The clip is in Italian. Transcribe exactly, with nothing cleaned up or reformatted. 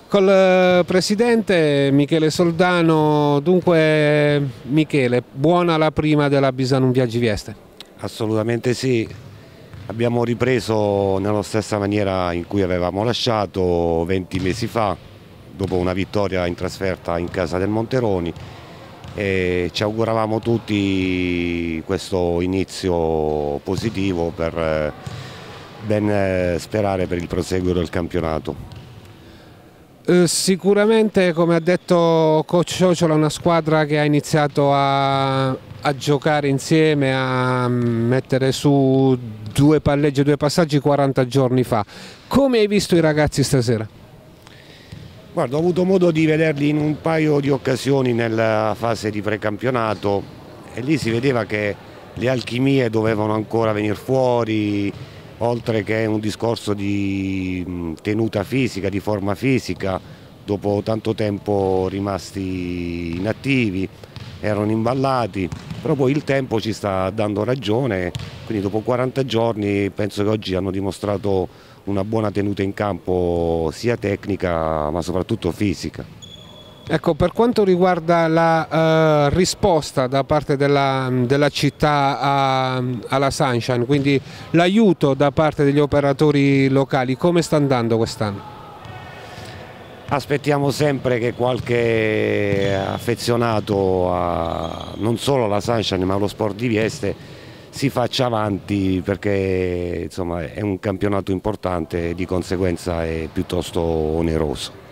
Col eh, presidente Michele Soldano. Dunque Michele, buona la prima della Bisanum Viaggi Vieste? Assolutamente sì, abbiamo ripreso nella stessa maniera in cui avevamo lasciato venti mesi fa, dopo una vittoria in trasferta in casa del Monteroni, e ci auguravamo tutti questo inizio positivo per eh, ben eh, sperare per il proseguo del campionato. Eh, sicuramente, come ha detto coach Ciociola, è una squadra che ha iniziato a, a giocare insieme, a mettere su due palleggi, due passaggi quaranta giorni fa. Come hai visto i ragazzi stasera? Guarda, ho avuto modo di vederli in un paio di occasioni nella fase di precampionato e lì si vedeva che le alchimie dovevano ancora venire fuori, oltre che un discorso di tenuta fisica, di forma fisica, dopo tanto tempo rimasti inattivi, erano imballati, però poi il tempo ci sta dando ragione, quindi dopo quaranta giorni penso che oggi hanno dimostrato una buona tenuta in campo sia tecnica ma soprattutto fisica. Ecco, per quanto riguarda la eh, risposta da parte della, della città a, alla Sunshine, quindi l'aiuto da parte degli operatori locali, come sta andando quest'anno? Aspettiamo sempre che qualche affezionato a non solo alla Sunshine ma allo sport di Vieste si faccia avanti, perché insomma, è un campionato importante e di conseguenza è piuttosto oneroso.